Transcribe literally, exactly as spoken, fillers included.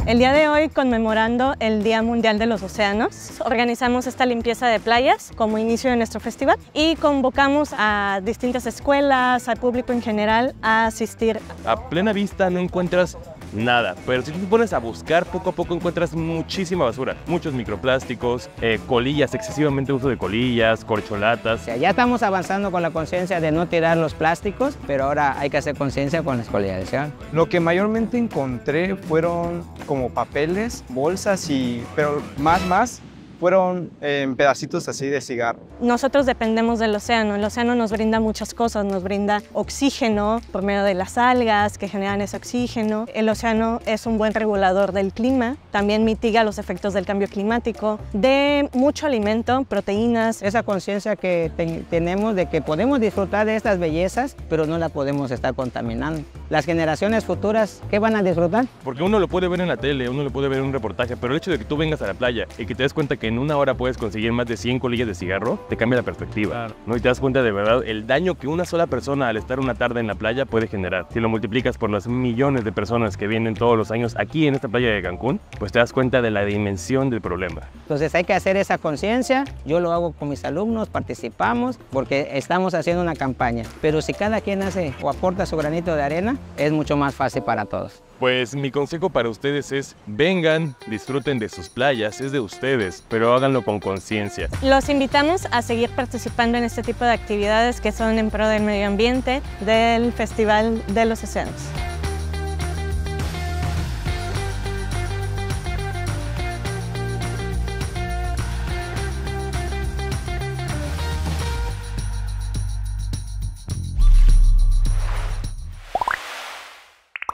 El día de hoy, conmemorando el Día Mundial de los Océanos, organizamos esta limpieza de playas como inicio de nuestro festival y convocamos a distintas escuelas, al público en general, a asistir. A plena vista no encuentras nada, pero si tú te pones a buscar, poco a poco encuentras muchísima basura, muchos microplásticos, eh, colillas, excesivamente uso de colillas, corcholatas. O sea, ya estamos avanzando con la conciencia de no tirar los plásticos, pero ahora hay que hacer conciencia con las colillas, ¿sí? Lo que mayormente encontré fueron como papeles, bolsas y, pero más, más, fueron en eh, pedacitos así de cigarro. Nosotros dependemos del océano. El océano nos brinda muchas cosas, nos brinda oxígeno por medio de las algas que generan ese oxígeno. El océano es un buen regulador del clima, también mitiga los efectos del cambio climático, de mucho alimento, proteínas. Esa conciencia que te tenemos de que podemos disfrutar de estas bellezas, pero no la podemos estar contaminando. Las generaciones futuras, ¿qué van a disfrutar? Porque uno lo puede ver en la tele, uno lo puede ver en un reportaje, pero el hecho de que tú vengas a la playa y que te des cuenta que en una hora puedes conseguir más de cien colillas de cigarro, te cambia la perspectiva, claro, ¿no? Y te das cuenta de verdad el daño que una sola persona al estar una tarde en la playa puede generar. Si lo multiplicas por los millones de personas que vienen todos los años aquí en esta playa de Cancún, pues te das cuenta de la dimensión del problema. Entonces hay que hacer esa conciencia. Yo lo hago con mis alumnos, participamos, porque estamos haciendo una campaña. Pero si cada quien hace o aporta su granito de arena, es mucho más fácil para todos. Pues mi consejo para ustedes es, vengan, disfruten de sus playas, es de ustedes, pero háganlo con conciencia. Los invitamos a seguir participando en este tipo de actividades que son en pro del medio ambiente del Festival de los Océanos.